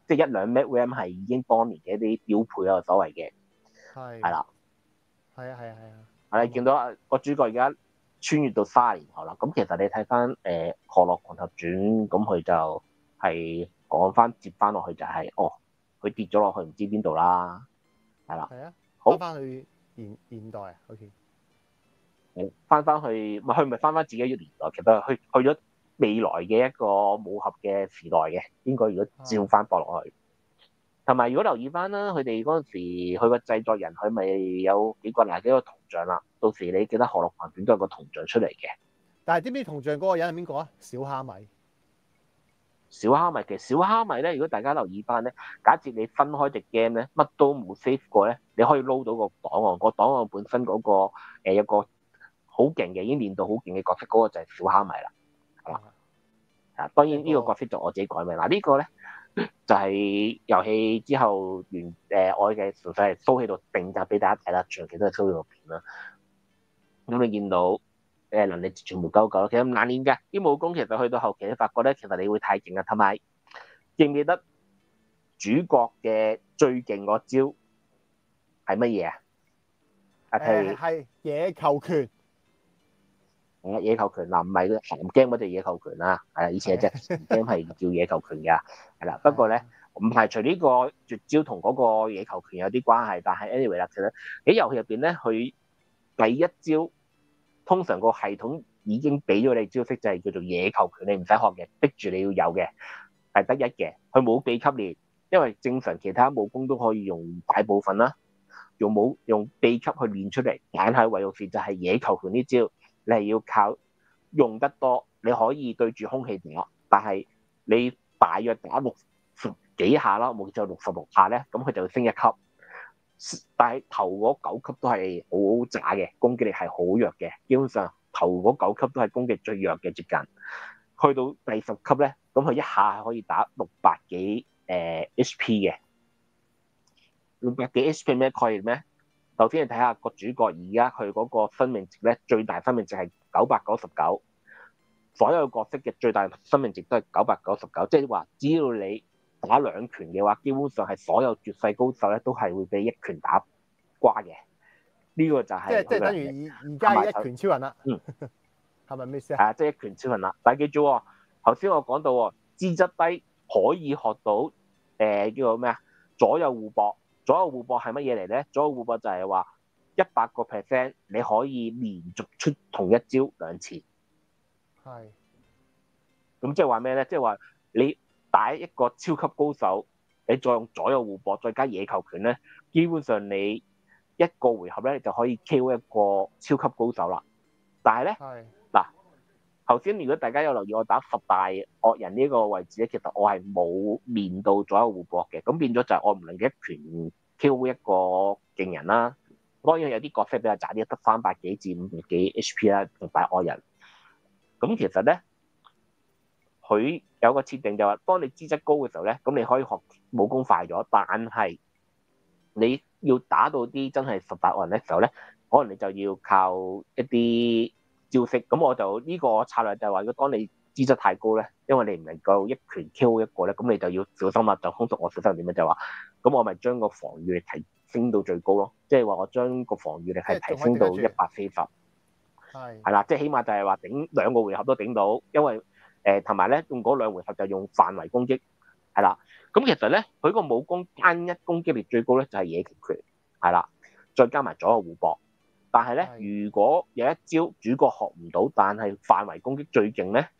[SPEAKER 2] 即係一兩 M V M 係已經當年嘅一啲標配啊，所謂嘅
[SPEAKER 1] 係
[SPEAKER 2] 係啦，
[SPEAKER 1] 係啊係啊係啊，
[SPEAKER 2] 係你見到啊個主角而家穿越到卅年後啦，咁其實你睇翻誒《河洛群俠傳》，咁佢就係講翻接翻落去就係、是、哦，佢跌咗落去唔知邊度啦，係啦，
[SPEAKER 1] 係啊，
[SPEAKER 2] 好
[SPEAKER 1] 翻翻去現現代啊，OK，
[SPEAKER 2] 翻翻去咪佢咪翻翻自己嘅年代，其實去去咗未來嘅一個武俠嘅時代嘅，應該如果照翻播落去。同埋如果留意翻啦，佢哋嗰陣時佢個製作人佢咪有幾個嗱幾個銅像啦，到時你記得《河洛群傳》都有個銅像出嚟嘅。
[SPEAKER 1] 但係知唔知銅像嗰個人係邊個啊？小蝦米。
[SPEAKER 2] 小蝦米其實小蝦米咧，如果大家留意翻咧，假設你分開隻 game 咧，乜都冇 save 過咧，你可以撈到個檔案，個檔案本身嗰、個誒、呃、有個好勁嘅，已經練到好勁嘅角色，嗰、個就係小蝦米啦，係嘛？啊，當然呢個角色就我自己改名嗱，呢個、呢個咧就係、是、遊戲之後完誒、呃、我嘅純粹係 show 喺度定格俾大家睇啦，長期都係 show 喺度片啦。咁你見到誒能力全部夠夠，其實唔難練嘅。啲武功其實去到後期，你發覺咧，其實你會太勁啊。同埋記唔記得主角嘅最勁嗰招係乜嘢啊？啊，
[SPEAKER 1] 誒
[SPEAKER 2] 譬
[SPEAKER 1] 係野球拳。
[SPEAKER 2] 如野球拳嗱，唔係鹹 game 嗰隻野球拳啦，係啦，以前有隻鹹 game 係叫野球拳㗎，係啦。不過咧，唔排除呢個絕招同嗰個野球拳有啲關係，但係 anyway 啦，其實喺遊戲入邊咧，佢第一招通常個系統已經俾咗你招式，就係叫做野球拳，你唔使學嘅，逼住你要有嘅，係得一嘅，佢冇秘笈練，因為正常其他武功都可以用大部分啦，用冇用秘笈去練出嚟，但係唯獨是就係野球拳呢招。你係要靠用得多，你可以對住空氣打，但係你大約打六十幾下啦，冇記錯六十六下咧，咁佢就會升一級。但係頭嗰九級都係好渣嘅，攻擊力係好弱嘅，基本上頭嗰九級都係攻擊最弱嘅接近。去到第十級咧，咁佢一下係可以打六百幾誒 H P 嘅，六百幾 H P 咩概念咩？首先你睇下個主角而家佢嗰個生命值咧，最大生命值係九百九十九，所有角色嘅最大生命值都係九百九十九，即係話只要你打兩拳嘅話，基本上係所有絕世高手咧都係會俾一拳打瓜嘅。呢、這個就係
[SPEAKER 1] 即係即係等於而而家一拳超人啦。
[SPEAKER 2] 嗯，
[SPEAKER 1] 係咪咩意思啊？
[SPEAKER 2] 係啊，即係一拳超人啦。但係記住喎，頭先我講到喎，資質低可以學到誒、呃、叫做咩啊？左右互搏。左右互搏係乜嘢嚟咧？左右互搏就係話一百個 percent 你可以連續出同一招兩次。
[SPEAKER 1] 係。
[SPEAKER 2] 咁即係話咩咧？即係話你打一個超級高手，你再用左右互搏，再加野球拳咧，基本上你一個回合咧你就可以 K O 一個超級高手啦。但係咧，嗱，頭先如果大家有留意我打十大惡人呢個位置咧，其實我係冇練到左右互搏嘅，咁變咗就係我唔能夠一拳 K O 一個勁人啦。當然有啲角色比較渣啲，得三百幾至五百幾 H P 啦，同大惡人。咁其實咧，佢有個設定就係話，當你資質高嘅時候咧，咁你可以學武功快咗，但係你要打到啲真係十大惡人嘅時候咧，可能你就要靠一啲招式。咁我就呢、這個策略就係話，如果當你資質太高咧，因為你唔能夠一拳 K O 一個咧，咁你就要小心啦。就通俗我小心點樣就係話，咁我咪將個防禦力提升到最高咯。即係話我將個防禦力係提升到一百四十，係係啦，即係起碼就係話頂兩個回合都頂到，因為誒同埋咧用嗰兩回合就用範圍攻擊，係啦。咁其實咧佢個武功單一攻擊力最高咧就係野球拳，係啦，再加埋左右互搏。但係咧，如果有一招主角學唔到，但係範圍攻擊最勁咧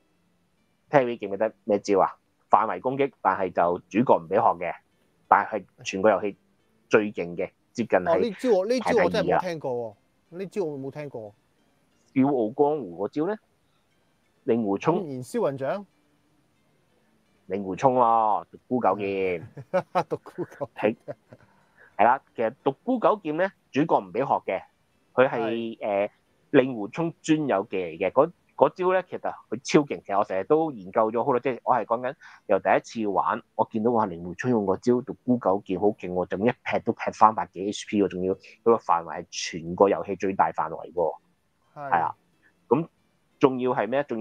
[SPEAKER 2] Terry 記唔記得咩招啊？範圍攻擊，但係就主角唔俾學嘅，但係全個遊戲最勁嘅，接近係。
[SPEAKER 1] 呢招我呢招我真係冇聽過喎，呢招我冇聽過。
[SPEAKER 2] 笑傲江湖嗰招咧，令狐沖。
[SPEAKER 1] 燃燒雲掌。
[SPEAKER 2] 令狐沖咯，獨孤九劍。
[SPEAKER 1] 獨孤九劍。
[SPEAKER 2] 係啦，其實獨孤九劍咧，主角唔俾學嘅，佢係誒令狐沖專有技嚟嘅。嗰嗰招咧，其實佢超勁。其實我成日都研究咗好耐，即係我係講緊由第一次玩，我見到話令狐沖用個招獨孤九劍好勁喎，仲一劈都劈三百幾 H P 喎，仲要嗰個範圍係全個遊戲最大範圍喎。係啊，咁仲要係咩？仲要係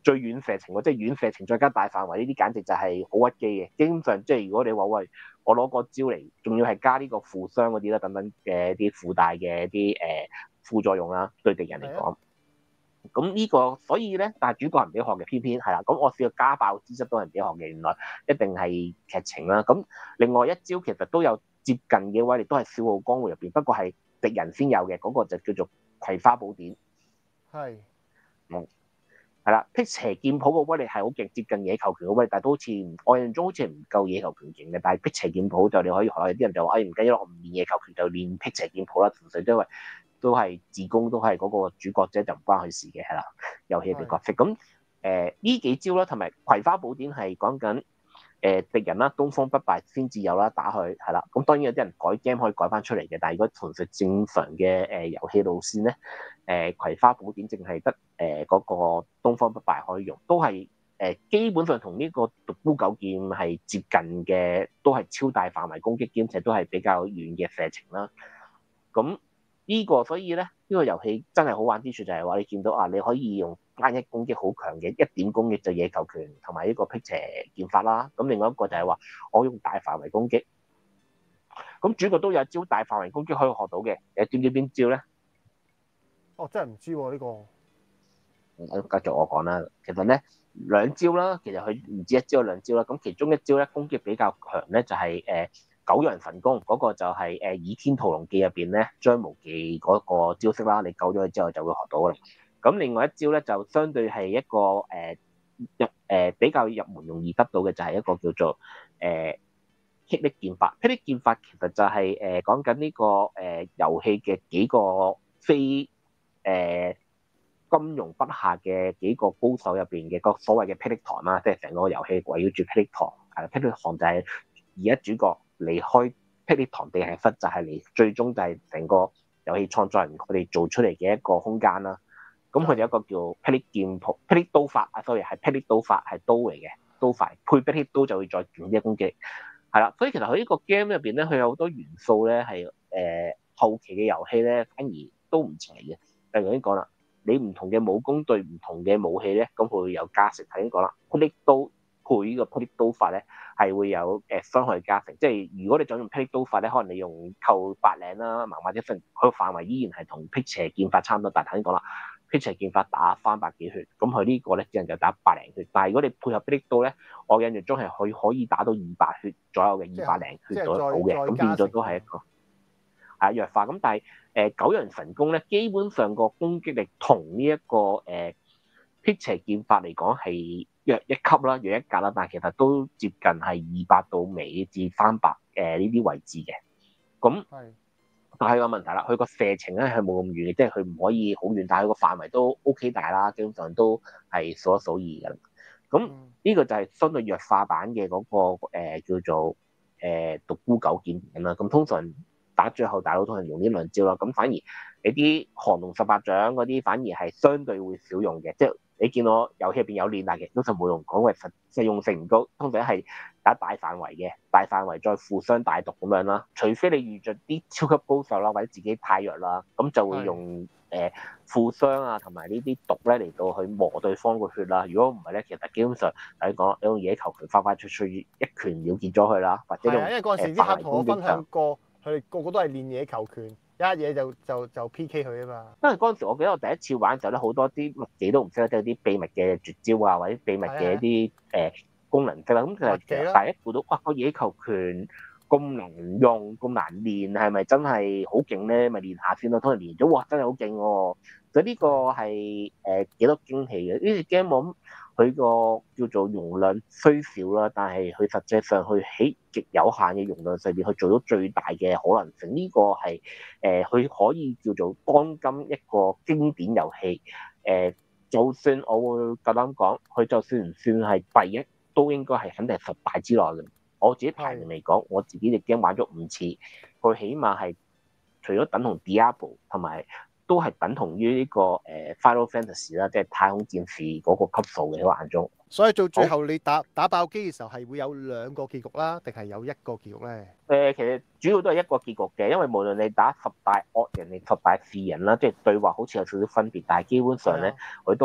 [SPEAKER 2] 最遠射程喎，即係遠射程再加大範圍呢啲，簡直就係好屈機嘅。基本上即係如果你話喂，我攞個招嚟，仲要係加呢個負傷嗰啲啦，等等嘅啲附帶嘅啲誒副作用啦，對敵人嚟講。咁呢、這個所以咧，但係主角係唔俾學嘅，偏偏係啦。咁我試過家爆資質都係唔俾學嘅，原來一定係劇情啦。咁另外一招其實都有接近嘅威力，都係笑傲江湖入邊，不過係敵人先有嘅，嗰、那個就叫做葵花寶典。
[SPEAKER 1] 係。
[SPEAKER 2] 嗯。係啦，辟邪劍譜個威力係好勁，接近野球拳嘅威力，但係都好似我印象中好似唔夠野球拳勁嘅。但係辟邪劍譜就你可以學，有啲人就話：誒唔緊要，我唔練野球拳就練辟邪劍譜啦。純粹因為都係自宮，都係嗰個主角啫，就唔關佢事嘅，係啦。遊戲入邊角色咁誒呢幾招啦，同埋葵花寶典係講緊誒敵人啦，東方不敗先至有啦，打佢係啦。咁當然有啲人改 game 可以改翻出嚟嘅，但係如果純粹正常嘅誒遊戲路線咧，誒、呃、葵花寶典淨係得誒嗰個東方不敗可以用，都係誒、呃、基本上同呢個獨孤九劍係接近嘅，都係超大範圍攻擊，兼且都係比較遠嘅射程啦。咁呢、這個所以咧，呢、這個遊戲真係好玩之處就係話你見到啊，你可以用單一攻擊好強嘅一點攻擊就野球拳同埋呢個辟邪劍法啦。咁另外一個就係話我用大範圍攻擊，咁主角都有招大範圍攻擊可以學到嘅。你知唔知邊招咧？
[SPEAKER 1] 哦，真係唔知喎呢個。
[SPEAKER 2] 我繼續我講啦。其實咧兩招啦，其實佢唔止一招兩招啦。咁其中一招咧攻擊比較強咧就係、是、誒。呃九陽神功嗰、那個就係、是、誒《倚天屠龍記》入邊咧張無忌嗰個招式啦，你救咗佢之後就會學到啦。咁另外一招咧就相對係一個誒入誒比較入門容易得到嘅就係一個叫做誒霹靂劍法。霹靂劍法其實就係誒講緊呢個誒遊戲嘅幾個非誒、呃、金庸筆下嘅幾個高手入邊嘅個所謂嘅霹靂堂啦，即係成個遊戲圍繞住霹靂堂。係霹靂堂就係而家主角離開霹靂堂地下室，就係嚟最終就係成個遊戲創作人佢哋做出嚟嘅一個空間啦。咁佢哋有一個叫霹靂劍譜、霹靂刀法啊，sorry 係霹靂刀法係刀嚟嘅，刀法配霹靂刀就會再勁啲攻擊。係啦，所以其實佢呢個 game 入邊咧，佢有好多元素咧係誒後期嘅遊戲咧反而都唔齊嘅。例如已經講啦，你唔同嘅武功對唔同嘅武器咧，咁佢會有加成。頭先講啦，霹靂刀配呢個霹靂刀法咧，係會有誒傷害加成。即係如果你想用霹靂刀法咧，可能你用扣白領啦、盲或者分，佢個範圍依然係同辟邪劍法差唔多。但係頭先講啦，辟邪劍法打翻百幾血，咁佢呢個咧只能就打百零血。但係如果你配合霹靂刀咧，我印象中係可以可以打到二百血左右嘅，二百零血左右嘅。咁變咗都係一個係弱化。咁但係誒、呃、九陽神功咧，基本上個攻擊力同呢一個誒辟邪劍法嚟講係弱一級啦，弱一格啦，但係其實都接近係二百到尾至三百誒呢啲位置嘅。咁但係個問題啦，佢個射程咧係冇咁遠嘅，即係佢唔可以好遠，但係佢個範圍都 OK 大啦，基本上都係數一數二嘅。咁呢個就係相對弱化版嘅嗰、那個、呃、叫做誒獨孤九劍咁啦。咁通常打最後大佬通常用呢兩招啦。咁反而你啲降龍十八掌嗰啲反而係相對會少用嘅，即係。你見我遊戲入邊有練，但係通常冇用，講為實實用性唔高，通常係打大範圍嘅，大範圍再負傷大毒咁樣啦。除非你遇着啲超級高手啦，或者自己太弱啦，咁就會用誒負傷啊同埋呢啲毒咧嚟到去磨對方個血啦。如果唔係咧，其實基本上嚟講，你用野球拳快快脆脆一拳了結咗佢啦，或者用
[SPEAKER 1] 因為嗰陣時啲客同我分享過，佢哋個個都係練野球拳。一嘢就就就 P K 佢啊嘛！
[SPEAKER 2] 因為嗰陣時，我記得我第一次玩嘅時候咧，好多啲乜嘢都唔識，即係啲秘密嘅絕招啊，或者秘密嘅一啲誒、呃、功能識啦。咁其實第一估到，哇！個野球拳咁難用，咁難練，係咪真係好勁咧？咪練下先咯。通常練咗，哇！真係好勁喎！所以呢個係誒幾多驚喜嘅。呢隻 game 我諗佢個叫做容量雖少啦，但係佢實際上去喺極有限嘅容量上邊去做到最大嘅可能性。呢、這個係誒佢可以叫做當今一個經典遊戲。誒、呃，就算我會夠膽講，佢就算唔算係第一，都應該係肯定係十大之內嘅。我自己排名嚟講，我自己隻 game 玩咗五次，佢起碼係除咗等同 Diablo 同埋。都係等同於呢個誒 Final Fantasy 啦，即係太空戰士嗰個級數嘅喺我眼中。
[SPEAKER 1] 所以到最後你打打爆機嘅時候係會有兩個結局啦，定係有一個結局咧？
[SPEAKER 2] 誒，其實主要都係一個結局嘅，因為無論你打十大惡人定十大善人啦，即係對話好似有少少分別，但係基本上咧佢都係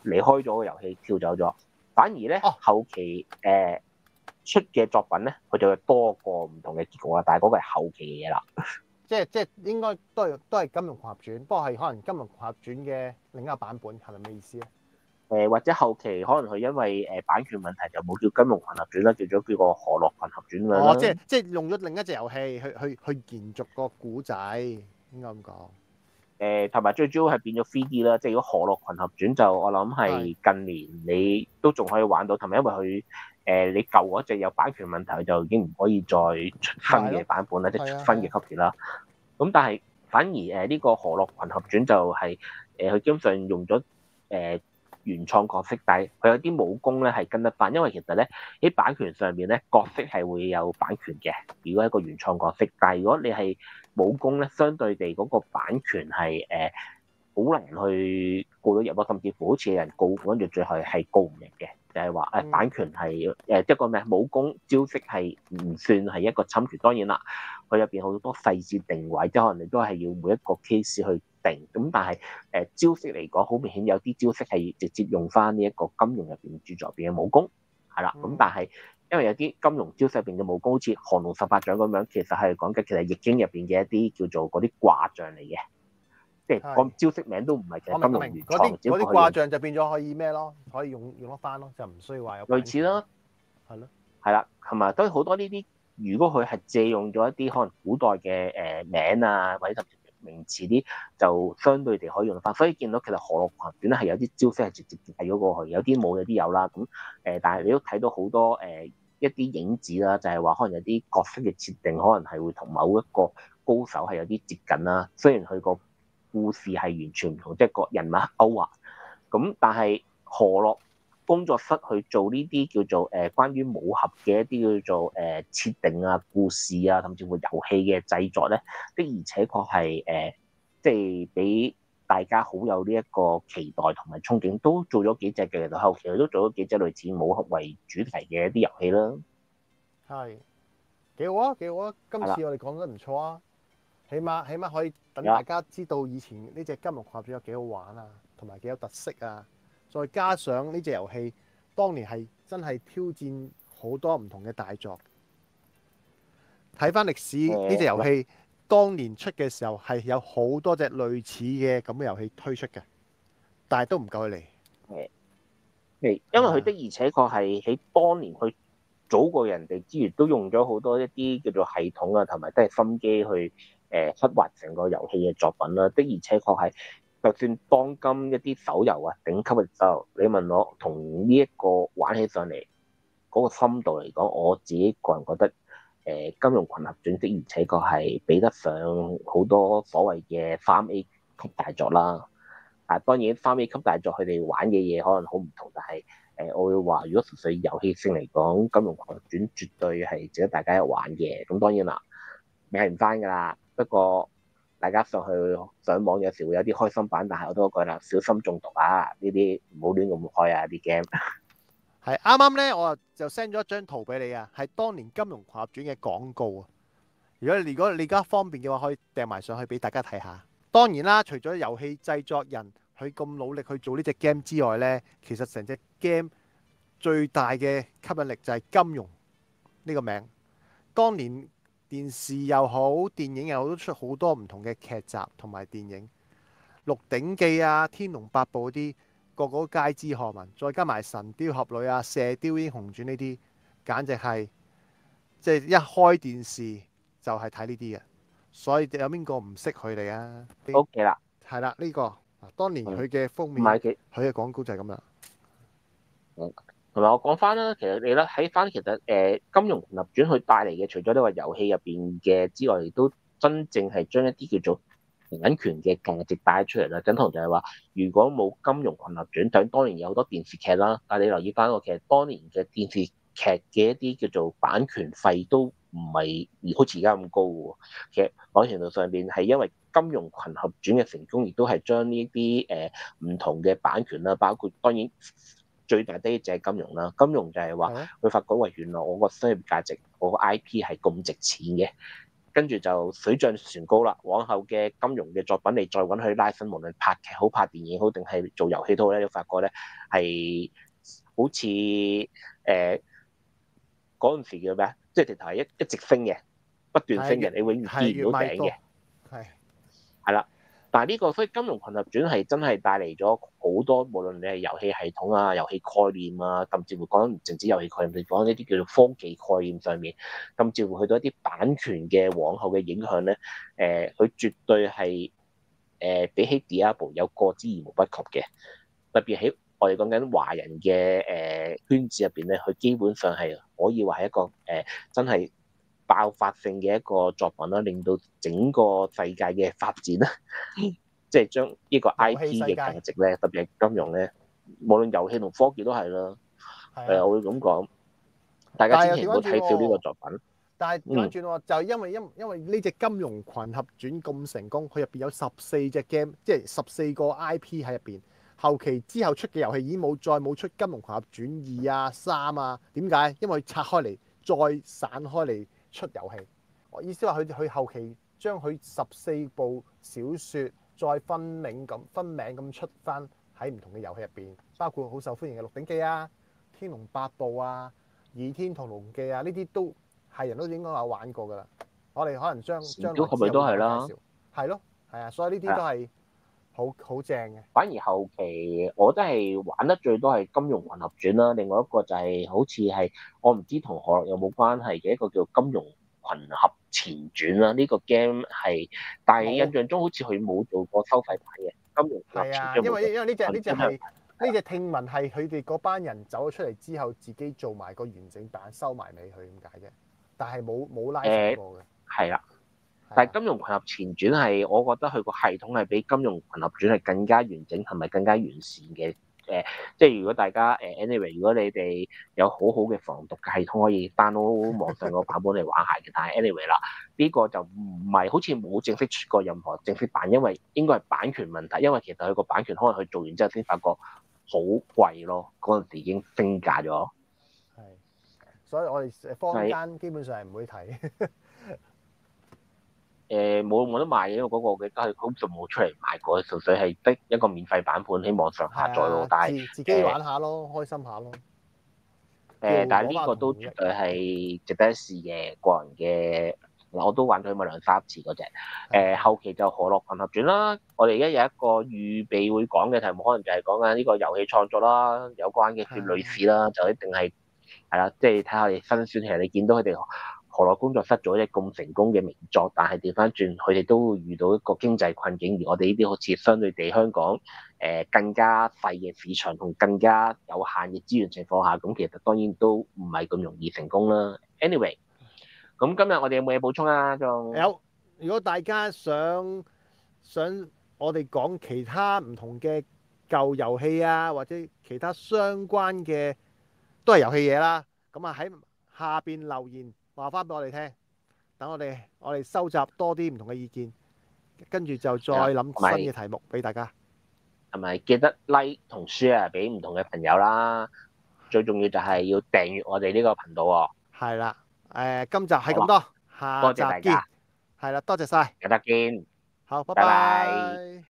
[SPEAKER 2] 離開咗個遊戲跳走咗，反而咧、
[SPEAKER 1] 哦
[SPEAKER 2] 後期誒、呃、出嘅作品咧，佢就會多個唔同嘅結局啦。但係嗰個係後期嘅嘢啦。
[SPEAKER 1] 即係即係應該都係都係《金庸群俠傳》，不過係可能《金庸群俠傳》嘅另一個版本，係咪咩意思咧？
[SPEAKER 2] 誒、呃、或者後期可能佢因為誒版權問題就冇叫《金庸群俠傳》啦，叫咗叫個《河洛群俠傳》咁樣
[SPEAKER 1] 哦，即
[SPEAKER 2] 啦。
[SPEAKER 1] 係即係用咗另一隻遊戲去去去延續個古仔，應該咁講。
[SPEAKER 2] 誒同埋最主要係變咗 三 D 啦，即係如果《河洛群俠傳》就我諗係近年你都仲可以玩到，同埋因為佢誒、呃、你舊嗰隻有版權問題，就已經唔可以再出新嘅版本啦，即係出新嘅級別啦。咁但係反而誒呢個《河洛群俠傳》就係誒佢基本上用咗誒、呃、原創角色，但係佢有啲武功咧係跟得翻，因為其實咧喺版權上面咧角色係會有版權嘅，如果一個原創角色，但係如果你係武功咧，相對地嗰個版權係誒好難去告到入咯，甚至乎好似有人告，跟住最後係告唔入嘅，就係話誒版權係誒一個咩武功招式係唔算係一個侵權。當然啦，佢入邊好多細節定位，即係可能你都係要每一個 case 去定。咁但係誒、呃、招式嚟講，好明顯有啲招式係直接用翻呢一個金庸入邊著作入邊嘅武功，係啦。咁但係因為有啲金庸招式入邊嘅武功，好似降龍十八掌咁樣，其實係講緊其實易經入邊嘅一啲叫做嗰啲卦象嚟嘅，即係個招式名都唔係其實金庸原創，
[SPEAKER 1] 嗰啲嗰啲卦象就變咗可以咩咯？可以用用得翻咯，就唔需要話有
[SPEAKER 2] 類似啦，
[SPEAKER 1] 係咯，
[SPEAKER 2] 係啦，同埋都好多呢啲，如果佢係借用咗一啲可能古代嘅誒名啊，或者甚至名詞啲，就相對地可以用得翻。所以見到其實河洛群傳係有啲招式係直接遞咗過去，有啲冇，有啲有啦。咁誒、呃，但係你都睇到好多誒。呃一啲影子啦，就係話可能有啲角色嘅設定，可能係會同某一個高手係有啲接近啦。雖然佢個故事係完全唔同，即係個人物勾畫，咁但係河洛工作室去做呢啲叫做誒、呃、關於武俠嘅一啲叫做誒、呃、設定啊、故事啊，甚至乎遊戲嘅製作咧，的而且確係誒，即係俾大家好有呢一個期待同埋憧憬，都做咗幾隻嘅，其實後期佢都做咗幾隻類似武俠為主題嘅一啲遊戲啦。
[SPEAKER 1] 係幾好啊，幾好啊！今次我哋講得唔錯啊，起碼起碼可以等大家知道以前呢隻金庸群俠傳有幾好玩啊，同埋幾有特色啊。再加上呢隻遊戲當年係真係挑戰好多唔同嘅大作。睇翻歷史呢隻遊戲。當年出嘅時候係有好多隻類似嘅咁嘅遊戲推出嘅，但係都唔夠佢嚟。
[SPEAKER 2] 誒，因為佢的而且確係喺當年去早過人哋之餘，都用咗好多一啲叫做系統啊，同埋都係心機去誒、呃、刻畫成個遊戲嘅作品啦。的而且確係，就算當今一啲手遊啊頂級嘅手遊，你問我同呢一個玩起上嚟嗰、那個深度嚟講，我自己個人覺得。誒金庸群俠傳的而且確係比得上好多所謂嘅三 A 級大作啦。啊，當然三 A 級大作佢哋玩嘅嘢可能好唔同，但係誒我會話，如果純粹遊戲性嚟講，金庸群俠傳絕對係值得大家一玩嘅。咁當然啦，買唔翻㗎啦。不過大家上去上網有時會有啲開心版，但係我都覺得小心中毒啊！呢啲唔好亂咁開啊啲 game。
[SPEAKER 1] 係啱啱咧，我就 send 咗一張圖俾你啊，係當年《金庸群俠傳》嘅廣告啊。如果如果你而家方便嘅話，可以掟埋上去俾大家睇下。當然啦，除咗遊戲製作人佢咁努力去做呢隻 game 之外呢，其實成隻 game 最大嘅吸引力就係金庸呢個名。當年電視又好，電影又好，都出好多唔同嘅劇集同埋電影，《鹿鼎記》啊，《天龍八部》嗰啲。個個都街知巷聞，再加埋《神雕俠侶》啊，《射雕英雄傳》呢啲，簡直係即係一開電視就係睇呢啲嘅。所以有邊個唔識佢哋啊
[SPEAKER 2] ？O K 啦，
[SPEAKER 1] 係啦，呢個當年佢嘅封面，佢嘅廣告就係咁啦。
[SPEAKER 2] 嗯，同埋我講翻啦，其實你咧喺翻其實誒、呃《金庸群俠傳》佢帶嚟嘅，除咗呢個遊戲入邊嘅之外，亦都真正係將一啲叫做版權嘅價值帶出嚟啦，等同就係話，如果冇《金庸群俠傳》，等當年有好多電視劇啦，但係你留意翻個其實當年嘅電視劇嘅一啲叫做版權費都唔係好似而家咁高嘅。其實某程度上邊係因為《金庸群俠傳》嘅成功，亦都係將呢啲誒唔同嘅版權啦，包括當然最大啲就係金庸啦。金庸就係話佢發覺喂，原來我個商業價值，我個 I P 係咁值錢嘅。 跟住就水漲船高啦。往後嘅金庸嘅作品，你再揾佢拉分，無論拍劇好、拍電影好，定係做遊戲都好咧，你發覺咧係好似誒嗰陣時叫咩啊？即係直頭係一一直升嘅，不斷升嘅，你永遠見唔到頂嘅。
[SPEAKER 1] 係
[SPEAKER 2] 係啦。但係呢個所以《金庸群俠傳》係真係帶嚟咗好多，無論你係遊戲系統啊、遊戲概念啊，甚至乎講唔淨止遊戲概念，你講呢啲叫做科技概念上面，甚至乎去到一啲版權嘅往後嘅影響咧，誒、呃，佢絕對係誒、呃、比起 Diablo 有過之而無不及嘅。特別喺我哋講緊華人嘅誒、呃、圈子入邊咧，佢基本上係可以話係一個誒、呃、真係爆發性嘅一個作品啦，令到整個世界嘅發展啦，即係將呢個 I P 嘅價值咧，特別係金融咧，無論遊戲同科技都係啦。誒、呃，我會咁講，大家千祈唔好睇少呢個作品。
[SPEAKER 1] 但係調翻轉喎，就係因為因因為呢隻《金庸群俠傳》咁成功，佢入邊有十四隻 game，即係十四個 I P 喺入邊。後期之後出嘅遊戲已經冇再冇出《金庸群俠傳二》啊、三啊。點解？因為佢拆開嚟，再散開嚟出遊戲。我意思話佢佢後期將佢十四部小説再分名咁分名咁出翻喺唔同嘅遊戲入邊，包括好受歡迎嘅《鹿鼎記》啊、《天龍八部》啊、《倚天屠龍記》啊，呢啲都係人都應該有玩過㗎啦。我哋可能將將來
[SPEAKER 2] 係咪都係啦？
[SPEAKER 1] 係咯，係啊，所以呢啲都係好好正嘅。
[SPEAKER 2] 反而後期我真係玩得最多係《金庸群俠傳》啦，另外一個就係、是、好似係我唔知同可樂有冇關係嘅一個叫《金庸群俠前傳》啦。呢、這個 game 係，但係印象中好似佢冇做過收費版嘅《金庸群俠前傳》。
[SPEAKER 1] 因為因為呢隻呢隻係呢隻聽聞係佢哋嗰班人走咗出嚟之後，自己做埋個完整版收埋尾佢咁解啫。但係冇冇拉過嘅。
[SPEAKER 2] 係啦、呃，但係《金庸群俠前傳》係我覺得佢個系統係比《金庸群俠傳》係更加完整同埋更加完善嘅。誒、呃，即係如果大家誒 anyway，如果你哋有好好嘅防毒嘅系統，可以 download 網上個版本嚟玩下嘅。但係 anyway 啦，呢、這個就唔係好似冇正式出過任何正式版，因為應該係版權問題。因為其實佢個版權可能佢做完之後先發覺好貴咯，嗰陣時已經升價咗。
[SPEAKER 1] 係，所以我哋坊間基本上係唔會睇。
[SPEAKER 2] 誒冇冇得賣嘅，因為嗰個嘅都係好似冇出嚟賣過，純粹係得一個免費版本喺網上下載咯。
[SPEAKER 1] 啊、
[SPEAKER 2] 但係
[SPEAKER 1] 自己玩下咯，呃、開心下咯。誒、
[SPEAKER 2] 呃，但係呢個都絕對係值得一試嘅個人嘅。我都玩咗咁兩三次嗰隻。誒、呃、後期就《河洛群俠傳》啦。我哋而家有一個預備會講嘅題目，可能就係講緊呢個遊戲創作啦，有關嘅血淚史啦，就一定係係啦，即係睇下你辛酸。其實你見到佢哋河洛工作室做一隻咁成功嘅名作，但係調翻轉，佢哋都會遇到一個經濟困境，而我哋呢啲好似相對地香港誒、呃、更加細嘅市場同更加有限嘅資源情況下，咁其實當然都唔係咁容易成功啦。Anyway。咁今日我哋有冇嘢補充啊？仲
[SPEAKER 1] 有，如果大家想想我哋講其他唔同嘅舊遊戲啊，或者其他相關嘅都係遊戲嘢啦，咁啊喺下邊留言話翻俾我哋聽，等我哋我哋收集多啲唔同嘅意見，跟住就再諗新嘅題目俾大家。
[SPEAKER 2] 係咪記得 like 同 share 俾唔同嘅朋友啦？最重要就係要訂閱我哋呢個頻道喎。
[SPEAKER 1] 係啦。誒、呃，今集係咁多，下集見。係啦，多謝晒。
[SPEAKER 2] 有得見。
[SPEAKER 1] 好，拜拜。拜拜。